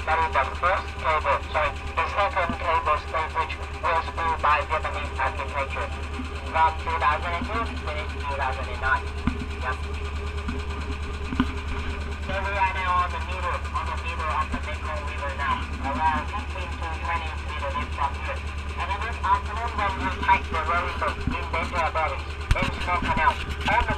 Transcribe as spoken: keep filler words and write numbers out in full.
That is the first cable, sorry, the second cable stay which was built by Vietnamese architecture from two thousand two to two thousand nine. Yep. So we are now on the middle, on the middle of the Mekong River now, around fifteen to twenty meters from here. And in this afternoon when we check the rolling boat in danger areas, in small canal, all the